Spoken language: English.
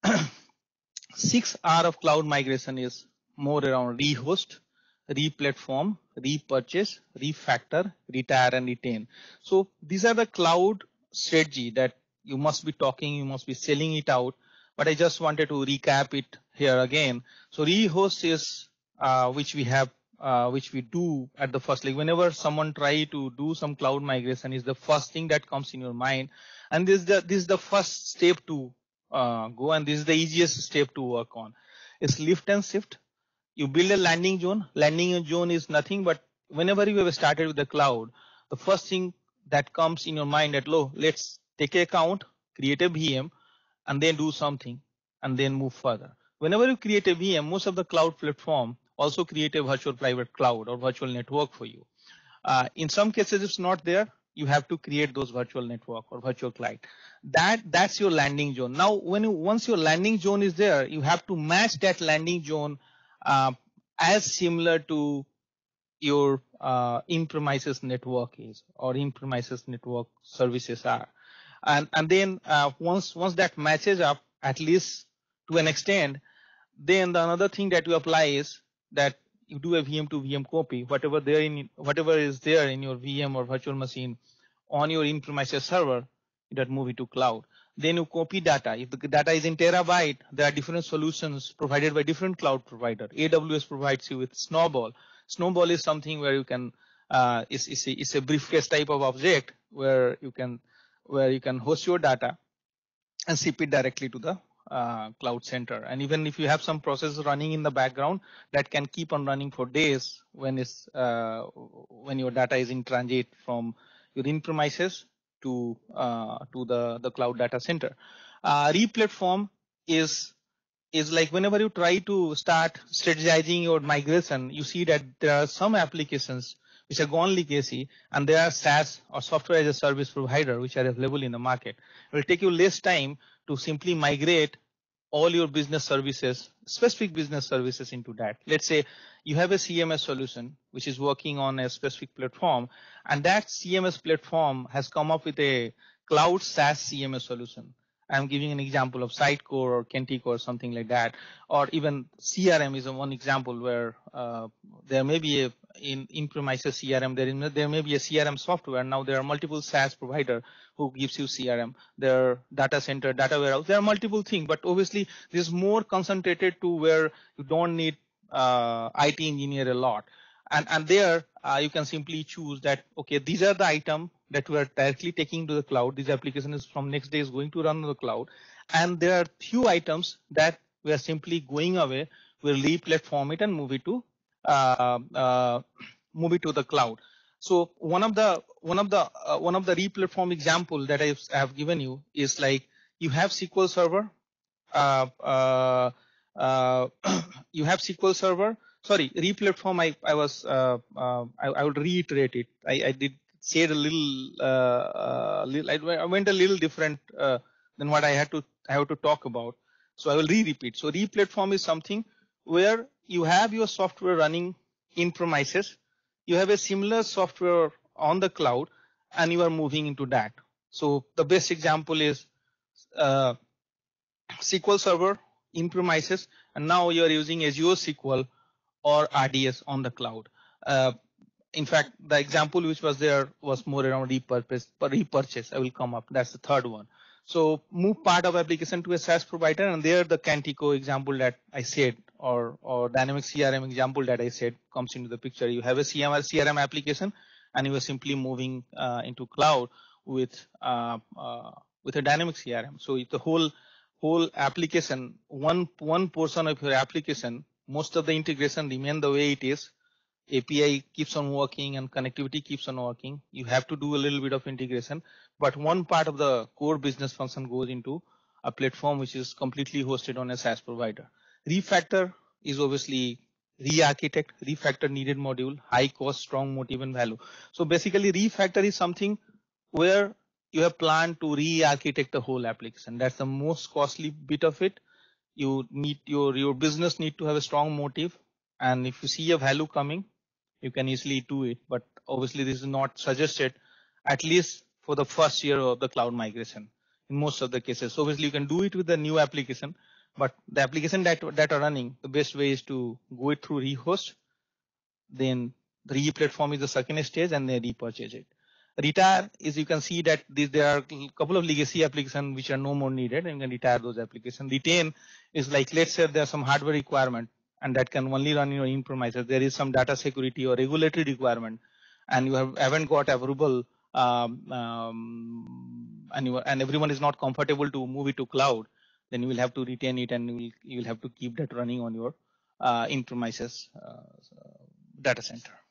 6R of cloud migration is more around rehost, replatform, repurchase, refactor, retire, and retain. So these are the cloud strategy that you must be talking, you must be selling it out. But I just wanted to recap it here again. So rehost is which we have, which we do at the first. Like whenever someone try to do some cloud migration, is the first thing that comes in your mind, and this is the first step to go, and this is the easiest step to work on. It's lift and shift. You build a landing zone. Landing zone is nothing but whenever you have started with the cloud, the first thing that comes in your mind that, low, let's take an account, create a VM, and then do something, and then move further. Whenever you create a VM, most of the cloud platform also create a virtual private cloud or virtual network for you. In some cases, it's not there. You have to create those virtual network or virtual client. That's your landing zone. Now, once your landing zone is there, you have to match that landing zone uh, as similar to your in-premises network is, or in-premises network services are. And then once that matches up, at least to an extent, then the another thing that you apply is that you do a VM to VM copy, whatever is there in your VM or virtual machine on your in-premises server, that move it to cloud. Then you copy data. If the data is in terabyte, there are different solutions provided by different cloud provider. AWS provides you with Snowball. Snowball is something where you can it's a briefcase type of object where you can host your data and ship it directly to the cloud center. And even if you have some process running in the background, that can keep on running for days when your data is in transit from your in-premises to the cloud data center. Replatform is like whenever you try to start strategizing your migration, you see that there are some applications which are gone legacy, and there are SaaS or software as a service provider which are available in the market. It will take you less time to simply migrate all your business services, specific business services into that. Let's say you have a CMS solution which is working on a specific platform, and that CMS platform has come up with a cloud SaaS CMS solution. I'm giving an example of Sitecore or Kentico or something like that, or even CRM is one example where there may be a in-premises CRM, there may be a CRM software. Now there are multiple SaaS provider who gives you CRM, their data center, data warehouse. There are multiple things, but obviously this is more concentrated to where you don't need IT engineer a lot. And there you can simply choose that, okay, these are the item that we are directly taking to the cloud. This application is from next day is going to run on the cloud. And there are few items that we are simply going away. We'll replatform it and move it to the cloud. So one of the replatform example that I have given you is like you have SQL Server. You have SQL Server. Sorry, replatform. I would reiterate it. I did say it a little. I went a little different than what I have to talk about. So I will repeat. So replatform is something where you have your software running in premises, you have a similar software on the cloud, and you are moving into that. So the best example is SQL Server in premises, and now you are using Azure SQL or RDS on the cloud. In fact, the example which was there was more around repurchase. I will come up. That's the third one. So move part of application to a SaaS provider, and there the Kentico example that I said, or Dynamic CRM example that I said comes into the picture. You have a CRM application, and you are simply moving into cloud with a Dynamic CRM. So it's the whole application, one portion of your application, most of the integration remain the way it is. API keeps on working and connectivity keeps on working. You have to do a little bit of integration, but one part of the core business function goes into a platform which is completely hosted on a SaaS provider. Refactor is obviously re-architect, refactor needed module, high cost, strong motive and value. So basically refactor is something where you have planned to re-architect the whole application. That's the most costly bit of it. You need your business need to have a strong motive, and if you see a value coming, you can easily do it. But obviously this is not suggested, at least for the first year of the cloud migration in most of the cases. So obviously you can do it with the new application, But the application that are running, the best way is to go it through rehost, then the re-platform is the second stage, and then repurchase it. Retire is, you can see that there are a couple of legacy applications which are no more needed, and you can retire those applications. Retain is like, let's say there's some hardware requirement and that can only run your in-premises. There is some data security or regulatory requirement and you haven't got approval, and everyone is not comfortable to move it to cloud, then you will have to retain it, and you will have to keep that running on your in-premises data center.